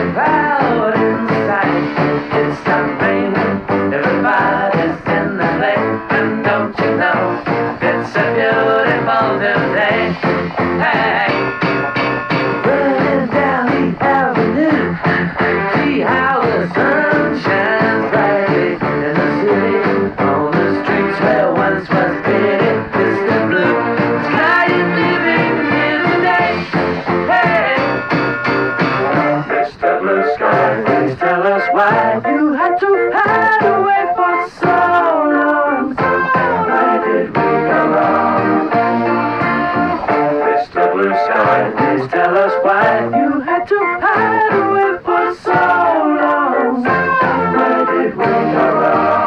cloud inside. It stopped raining, everybody's in the lake, and don't you know, it's a beautiful new day. Hey, running down the avenue, see how the sun shines brightly in the city, on the streets where once was pity. It's the blue sky is living here today. Hey, Mr. Blue Sky, please tell us why you had to hide away for so long. Why did we go wrong? Mr. Blue Sky, please tell us why you had to hide away for so long. Why did we go wrong?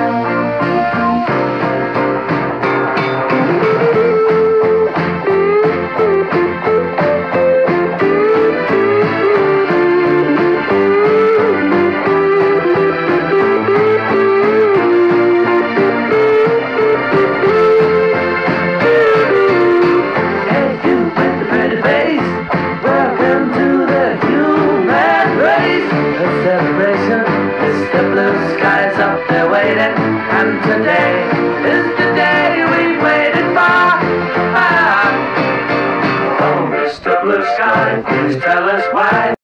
Hey, you with the pretty face, welcome to the human race. A celebration, Mr. Blue Sky's up there waiting, and today is the day we've waited for. Ah. Oh, Mr. Blue Sky, please tell us why.